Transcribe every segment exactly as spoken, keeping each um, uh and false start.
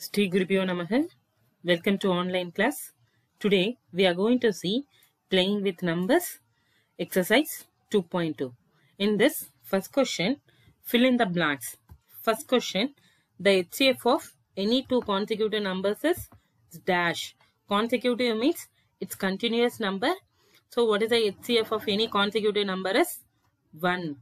Sri Gurubhyo Namaha. Welcome to online class. Today we are going to see playing with numbers exercise two point two. In this first question, fill in the blanks. First question, the H C F of any two consecutive numbers is dash. Consecutive means it's continuous number. So what is the H C F of any consecutive number is one.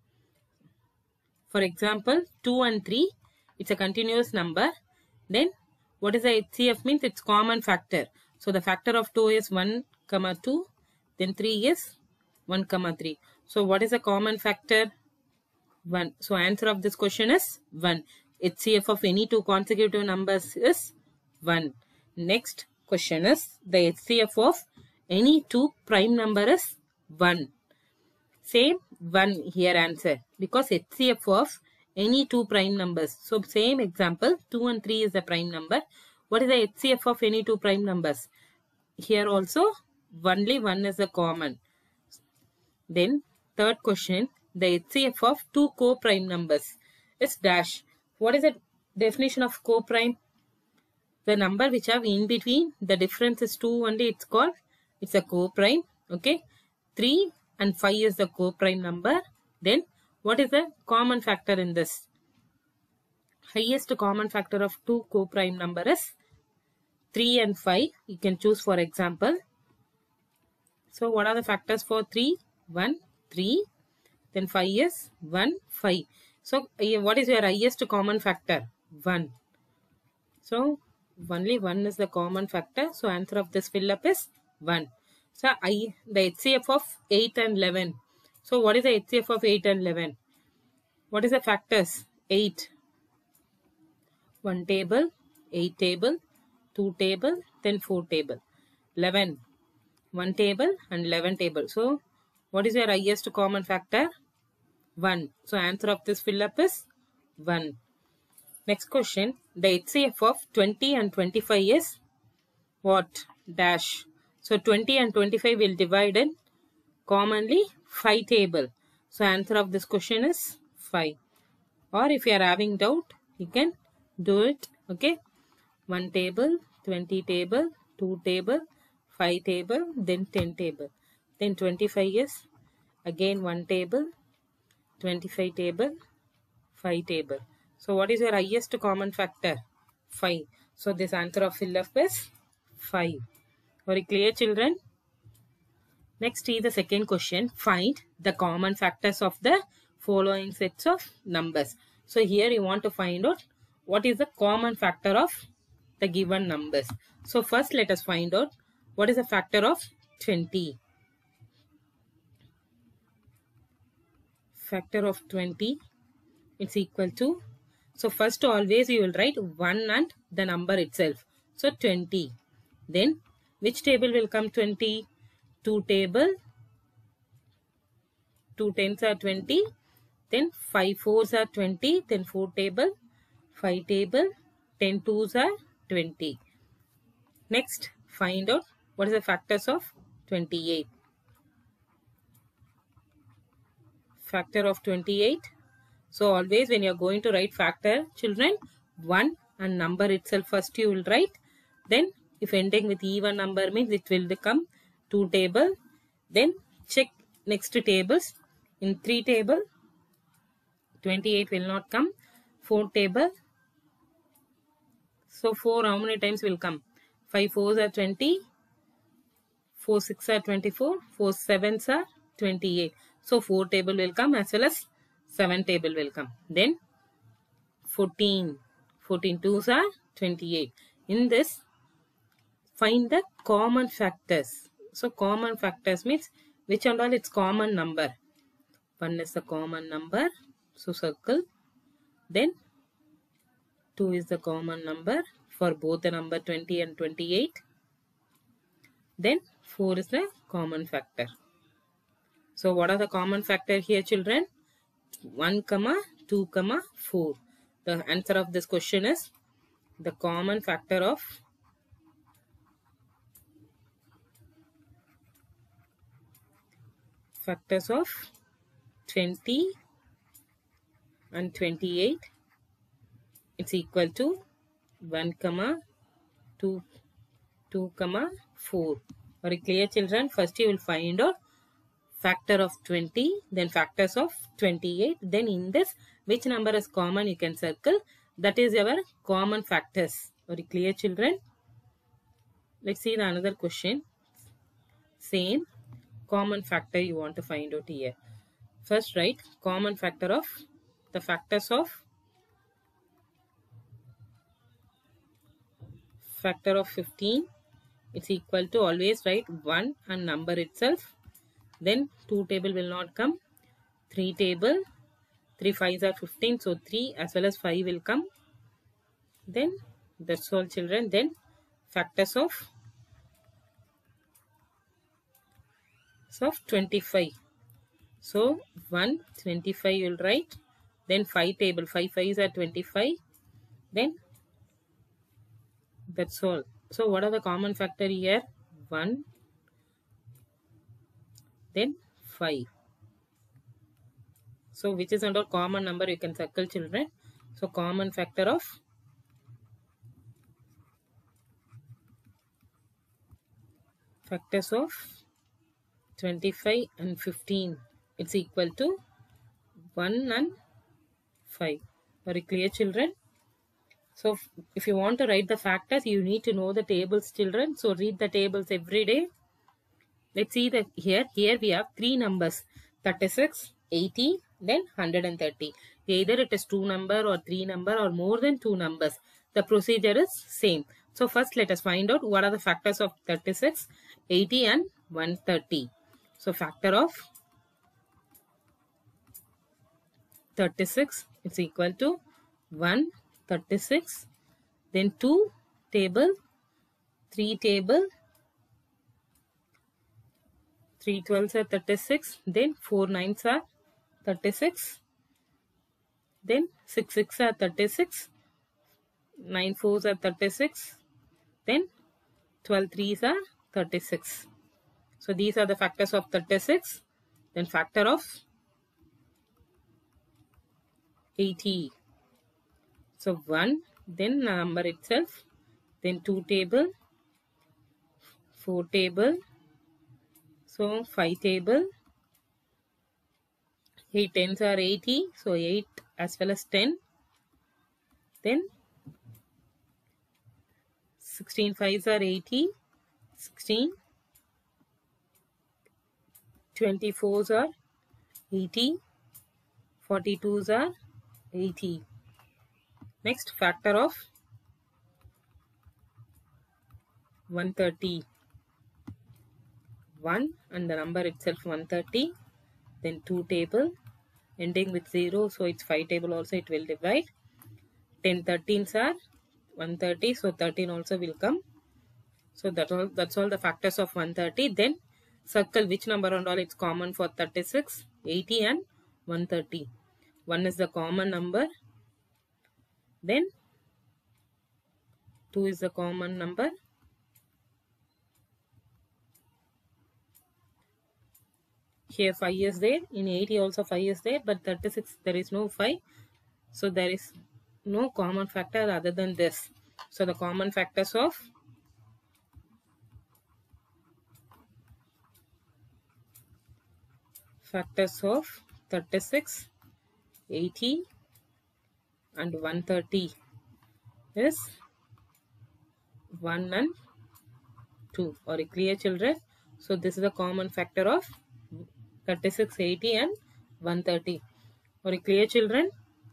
For example, two and three, it's a continuous number. Then what is the H C F means it's common factor. So the factor of two is one comma two, then three is one comma three. So what is the common factor? one. So answer of this question is one. H C F of any two consecutive numbers is one. Next question is the H C F of any two prime number is one. Same one here answer, because H C F of any two prime numbers. So same example, two and three is the prime number. What is the H C F of any two prime numbers? Here also only one is the common. Then third question, the H C F of two co-prime numbers is dash. What is the definition of co-prime? The number which have in between, the difference is two only, it's called, it's a co-prime. Okay, three and five is the co-prime number. Then what is the common factor in this? Highest common factor of two co-prime number is three and five. You can choose for example. So what are the factors for three? one, three. Then five is one, five. So what is your highest common factor? one. So only one is the common factor. So answer of this fill up is one. So I, the H C F of eight and eleven. So what is the H C F of eight and eleven? What is the factors? eight. one table, eight table, two table, then four table. eleven. one table and eleven table. So what is your highest common factor? one. So answer of this fill up is one. Next question. The H C F of twenty and twenty-five is what? Dash. So twenty and twenty-five will divide in commonly five table. So answer of this question is five. Or if you are having doubt, you can do it. Okay. one table, twenty table, two table, five table, then ten table. Then twenty-five is again one table, twenty-five table, five table. So what is your highest common factor? five. So this answer of fill up is five. Very clear, children? Next is the second question. Find the common factors of the following sets of numbers. So here you want to find out what is the common factor of the given numbers. So first let us find out what is the factor of twenty. Factor of twenty, it's equal to, so first always you will write one and the number itself. So twenty. Then which table will come twenty? two table, two tens are twenty, then five fours are twenty, then four table, five table, ten twos are twenty. Next, find out what is the factors of twenty-eight. Factor of twenty-eight. So always when you are going to write factor, children, one and number itself first you will write. Then if ending with even number means it will become two table. Then check next to tables. In three table, twenty-eight will not come. four table. So four how many times will come? five fours are twenty. four six are twenty-four. four sevens are twenty-eight. So four table will come as well as seven table will come. Then fourteen. fourteen twos are twenty-eight. In this, find the common factors. So common factors means which and all its common number. one is the common number. So circle. Then two is the common number for both the number twenty and twenty-eight. Then four is the common factor. So what are the common factor here, children? one, two, four. The answer of this question is the common factor of factors of twenty and twenty-eight, it's equal to one comma two, two comma four. Are you clear, children? First you will find out factor of twenty, then factors of twenty-eight. Then in this, which number is common you can circle. That is our common factors. Are you clear, children? Let's see the another question. Same common factor you want to find out here. First write common factor of the factors of factor of fifteen. It's equal to, always write one and number itself. Then two table will not come. three table. three fives are fifteen. So three as well as five will come. Then that's all, children. Then factors of, of twenty-five. So one, twenty-five you will write. Then five table. five fives are twenty-five. Then that's all. So what are the common factor here? one. Then five. So which is under common number you can circle, children. So common factor of factors of twenty-five and fifteen. It's equal to one and five. Very clear, children? So if you want to write the factors, you need to know the tables, children. So read the tables every day. Let's see that here. Here we have three numbers, thirty-six, eighty, then one hundred thirty. Either it is two number or three number or more than two numbers. The procedure is same. So first let us find out what are the factors of thirty-six, eighty and one hundred thirty. So factor of thirty-six is equal to one, thirty-six, then two table, three table, three twelves are thirty-six, then four nines are thirty-six, then six six are thirty-six, nine fours are thirty-six, then twelve threes are thirty-six. So these are the factors of thirty-six. Then factor of eighty. So one, then number itself, then two table, four table, so five table, eight tens are eighty, so eight as well as ten, then sixteen fives are eighty, sixteen, twenty-fours are eighty, forty-twos are eighty. Next, factor of one hundred thirty. one and the number itself one hundred thirty. Then two table ending with zero, so it's five table also it will divide. ten thirteens are one hundred thirty, so thirteen also will come. So that all, that's all the factors of one hundred thirty. Then circle which number and all it's common for thirty-six, eighty and one hundred thirty. one is the common number. Then two is the common number. Here five is there. In eighty also five is there. But thirty-six there is no five. So there is no common factor other than this. So the common factors of factors of thirty-six, eighty and one hundred thirty is one and two. Are you clear, children? So this is the common factor of thirty-six, eighty and one hundred thirty. Are you clear, children?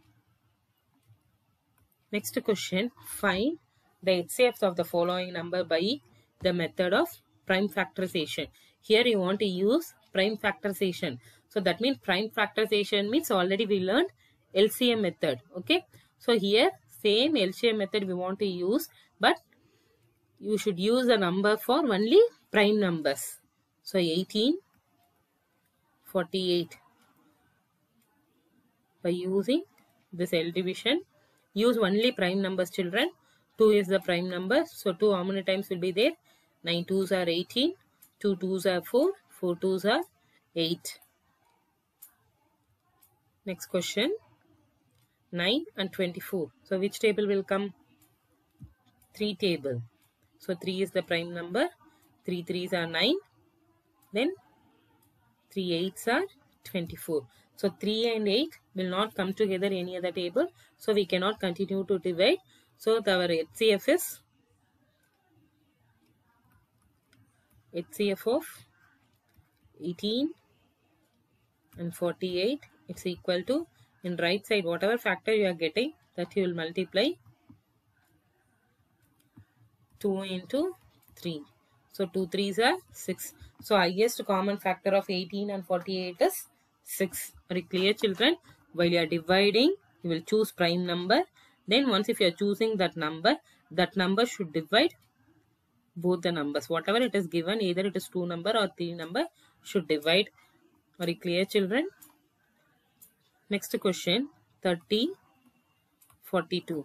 Next question, find the H C Fs of the following number by the method of prime factorization. Here you want to use prime factorization. So that means prime factorization means already we learned L C M method. Okay. So here same L C M method we want to use, but you should use a number for only prime numbers. So eighteen, forty-eight. By using this L division, use only prime numbers, children. two is the prime number. So two how many times will be there? nine twos are eighteen. two twos are four. four twos are eight. Next question. nine and twenty-four. So which table will come? three table. So three is the prime number. three threes are nine. Then three eights are twenty-four. So three and eight will not come together in any other table. So we cannot continue to divide. So our H C F is H C F of eighteen and forty-eight. It's equal to, in right side, whatever factor you are getting, that you will multiply two into three. So two threes are six. So highest common factor of eighteen and forty-eight is six. Are you clear, children? While you are dividing, you will choose prime number. Then once if you are choosing that number, that number should divide both the numbers. Whatever it is given, either it is two number or three number, should divide. Are you clear, children? Next question, thirty, forty-two.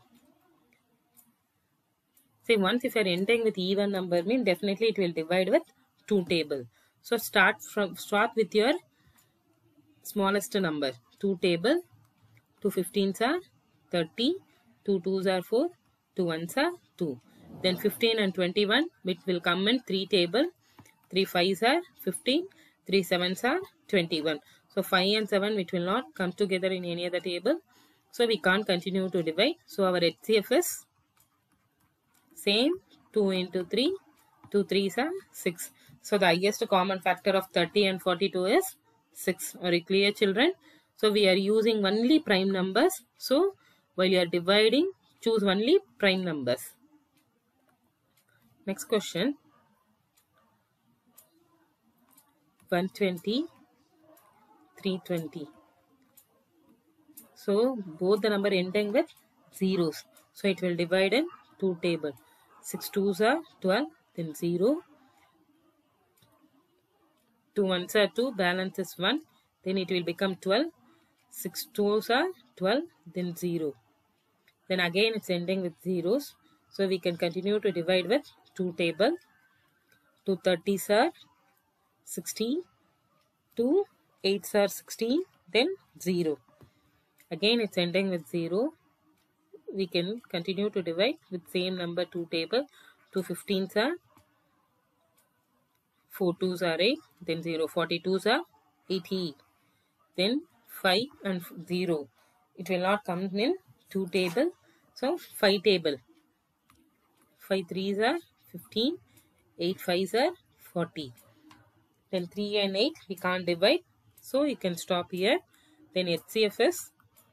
See, once if you are entering with even number, mean definitely it will divide with two table. So start from start with your smallest number. two table. two fifteens are thirty. two twos are four. two ones are two. Then fifteen and twenty-one, which will come in three table. three fives are fifteen. three sevens are twenty-one. So five and seven, which will not come together in any other table. So we can't continue to divide. So our H C F is same, two into three. two threes are six. So the highest common factor of thirty and forty-two is six. Are you clear, children? So we are using only prime numbers. So while you are dividing, choose only prime numbers. Next question. one twenty, three twenty. So both the number ending with zeros. So it will divide in two table. six twos are twelve, then zero. two ones are two, balance is one. Then it will become twelve. six twos are twelve, then zero. Then again it's ending with zeros. So we can continue to divide with two table. two thirties are sixteen. two eights are sixteen, then zero. Again it's ending with zero. We can continue to divide with same number two table. two fifteens are four twos are eight, then zero. forty-twos are eighty. Then five and zero. It will not come in two table. So five table. five threes are fifteen. eight fives are forty. Then three and eight we can't divide. So you can stop here. Then H C F is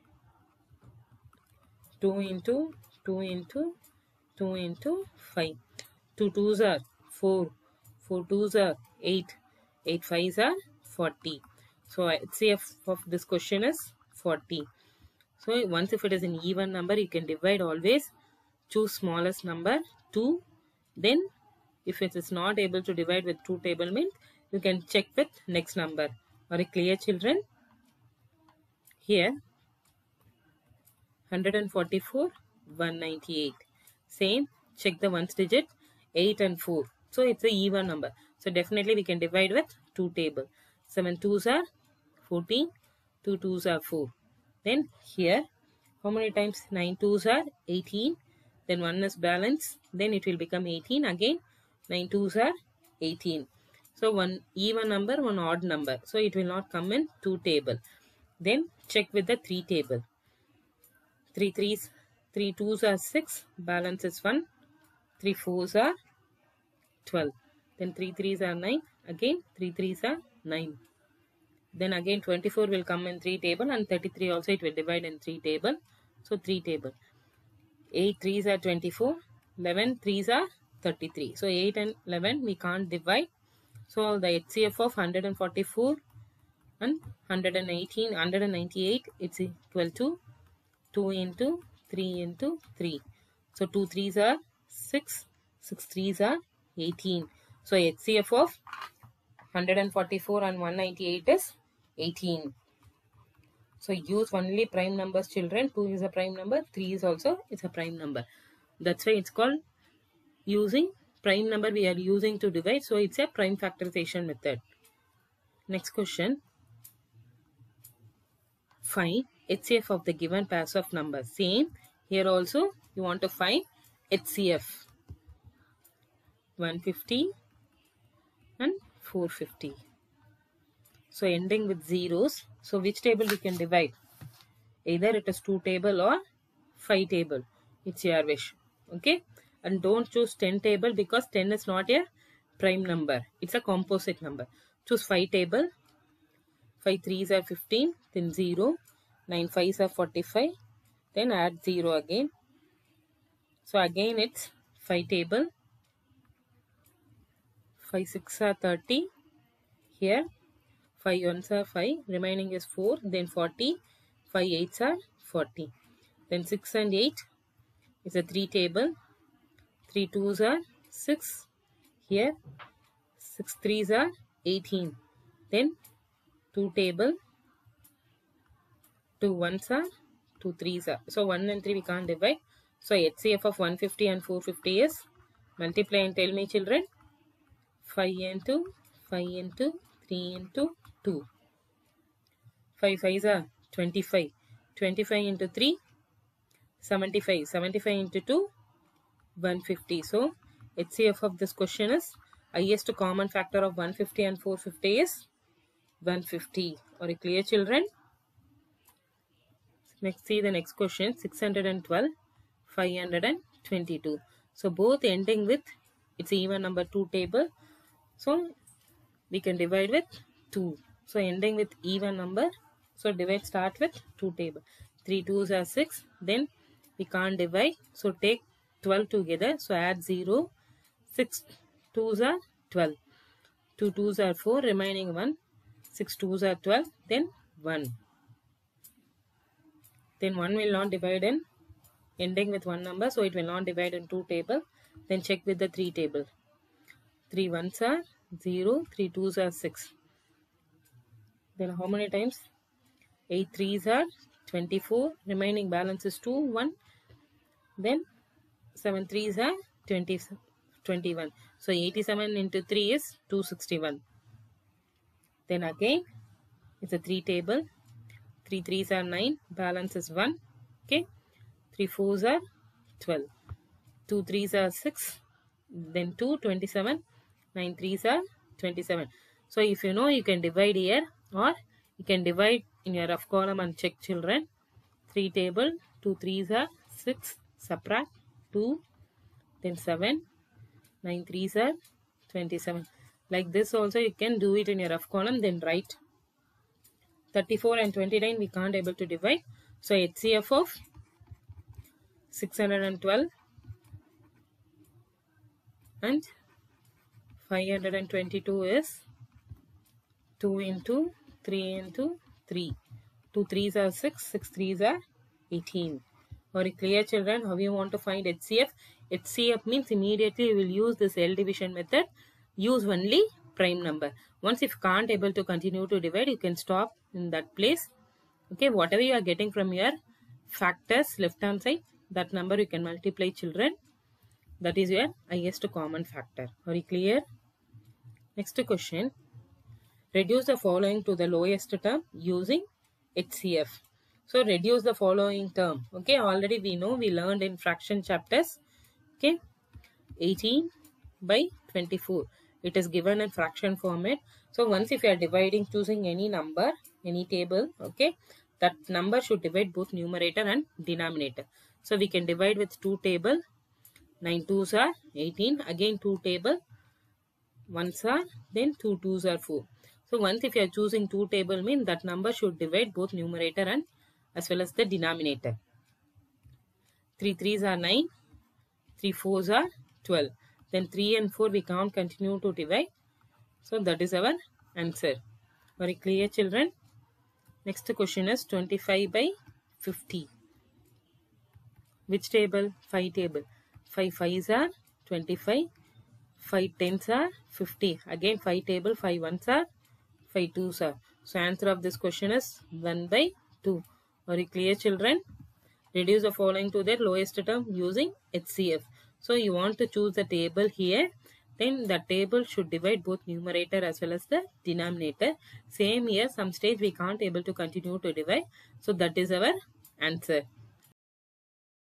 two into two into two into five. two twos are four. four twos are eight. eight fives are forty. So H C F of this question is forty. So once if it is an even number, you can divide always. Choose smallest number two. Then if it is not able to divide with two table, means you can check with next number. Are you clear, children? Here one forty-four, one ninety-eight. Same, check the ones digit, eight and four. So it's a even number. So definitely we can divide with two table. seven twos are fourteen, two twos are four. Then here, how many times? nine twos are eighteen. Then one is balance. Then it will become eighteen. Again, nine twos are eighteen. So one even number, one odd number. So it will not come in two table. Then check with the three table. three threes, three twos are six. Balance is one. three fours are twelve. Then three threes are nine. Again three threes are nine. Then again twenty-four will come in three table, and thirty-three also it will divide in three table. So three table. eight threes are twenty-four. eleven threes are thirty-three. So eight and eleven we can't divide. So the H C F of one forty-four and one eighteen, one ninety-eight, it's equal to two into three into three. So two threes are six. six threes are eighteen. So H C F of one forty-four and one ninety-eight is eighteen. So use only prime numbers, children. two is a prime number. three is also it's a prime number. That's why it's called using prime number we are using to divide. So it's a prime factorization method. Next question. Find H C F of the given pairs of numbers. Same. Here also you want to find H C F. one fifty and four fifty. So ending with zeros. So which table we can divide? Either it is two table or five table. It's your wish. Okay. And don't choose ten table because ten is not a prime number. It's a composite number. Choose five table. five threes are fifteen. Then zero. nine fives are forty-five. Then add zero again. So again it's five table. five six are thirty. Here five ones are five. Remaining is four. Then forty. five eights are forty. Then six and eight is a three table. three twos are six. Here six threes are eighteen. Then two table. two ones are two threes are. So one and three we can't divide. So H C F of one fifty and four fifty is, multiply and tell me children. five into five into three into two. five fives are twenty-five. twenty-five into three, seventy-five. seventy-five into two, one fifty. So H C F of this question is, highest common factor of one fifty and four fifty is one fifty. Are you clear children? Next, see the next question. six hundred twelve, five hundred twenty-two. So both ending with, it's even number two table. So we can divide with two. So ending with even number. So divide start with two table. three twos are six. Then we can't divide. So take twelve together. So add zero. six twos are twelve. two twos are four. Remaining one. six twos are twelve. Then one. Then one will not divide in, ending with one number. So it will not divide in two table. Then check with the three table. three ones are zero. three twos are six. Then how many times? eight threes are twenty-four. Remaining balance is two, one. Then seven threes are twenty, twenty-one. So eighty-seven into three is two hundred sixty-one. Then again, it's a three table. three threes are nine. Balance is one. Okay. three fours are twelve. two threes are six. Then two, twenty-seven. nine threes are twenty-seven. So if you know, you can divide here, or you can divide in your rough column and check children. three table. two threes are six. Subtract two. Then seven. nine threes are twenty-seven. Like this also you can do it in your rough column. Then write. thirty-four and twenty-nine we can't able to divide. So H C F of six hundred twelve and five hundred twenty-two is two into three into three. two threes are six. six threes are eighteen. Very clear children? How you want to find H C F? H C F means immediately you will use this L division method. Use only prime number. Once if you can't able to continue to divide, you can stop in that place. Okay, whatever you are getting from your factors left hand side, that number you can multiply children. That is your highest common factor. Very clear? Next question. Reduce the following to the lowest term using H C F. So reduce the following term. Okay, already we know, we learned in fraction chapters. Okay, eighteen by twenty-four. It is given in fraction format. So once if you are dividing, choosing any number, any table, okay, that number should divide both numerator and denominator. So we can divide with two table. nine twos are eighteen. Again two table. ones are, then two twos are four. So once if you are choosing two table, mean that number should divide both numerator and as well as the denominator. three threes are nine. three fours are twelve. Then three and four we can't continue to divide. So that is our answer. Very clear children? Next question is twenty-five by fifty. Which table? five table. five fives are twenty-five. five tens are fifty. Again five table. five ones are, five twos are. So answer of this question is one by two. Very clear children? Reduce the following to their lowest term using H C F. So you want to choose the table here. Then the table should divide both numerator as well as the denominator. Same here, some stage we can't able to continue to divide. So that is our answer.